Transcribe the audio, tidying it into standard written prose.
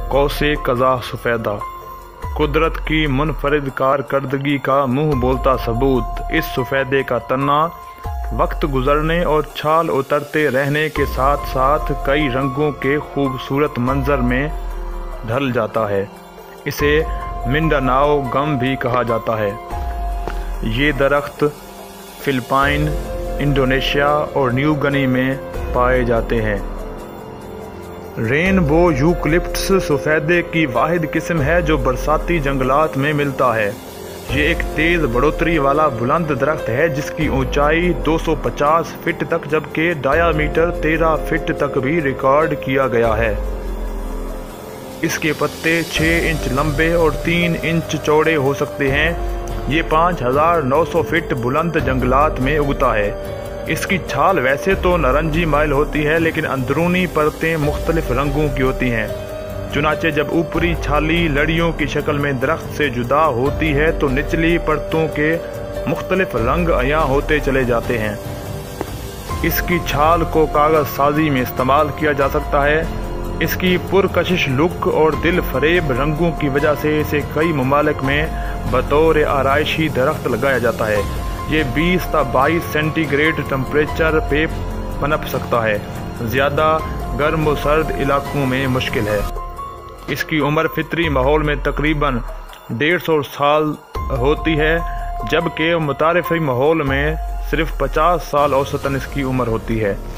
قوس قزح سفیدہ، قدرت کی منفرد کارکردگی کا منہ بولتا ثبوت۔ اس سفیدے کا تنا وقت گزرنے اور چھال اترتے رہنے کے ساتھ ساتھ کئی رنگوں کے خوبصورت منظر میں ڈھل جاتا ہے۔ اسے منڈاناؤ گم بھی کہا جاتا ہے۔ یہ درخت فلپائن، انڈونیشیا اور نیو گنی میں پائے جاتے ہیں۔ رینبو یوکلپٹس سفیدے کی واحد قسم ہے جو برساتی جنگلات میں ملتا ہے۔ یہ ایک تیز بڑھوتری والا بلند درخت ہے جس کی اونچائی 250 فٹ تک جبکہ ڈایا میٹر 13 فٹ تک بھی ریکارڈ کیا گیا ہے۔ اس کے پتے 6 انچ لمبے اور 3 انچ چوڑے ہو سکتے ہیں۔ یہ 5900 فٹ بلند جنگلات میں اگتا ہے۔ اس کی چھال ویسے تو نارنجی مائل ہوتی ہے لیکن اندرونی پرتیں مختلف رنگوں کی ہوتی ہیں۔ چنانچہ جب اوپری چھالی لڑیوں کی شکل میں درخت سے جدا ہوتی ہے تو نچلی پرتوں کے مختلف رنگ عیاں ہوتے چلے جاتے ہیں۔ اس کی چھال کو کاغذ سازی میں استعمال کیا جا سکتا ہے۔ اس کی پرکشش لک اور دل فریب رنگوں کی وجہ سے اسے کئی ممالک میں بطور آرائشی درخت لگایا جاتا ہے۔ یہ 20 تا 22 سینٹی گریڈ ٹمپریچر پہ پنپ سکتا ہے۔ زیادہ گرم و سرد علاقوں میں مشکل ہے۔ اس کی عمر فطری ماحول میں تقریباً 150 سال ہوتی ہے جبکہ متعارفی ماحول میں صرف 50 سال اوسطاً اس کی عمر ہوتی ہے۔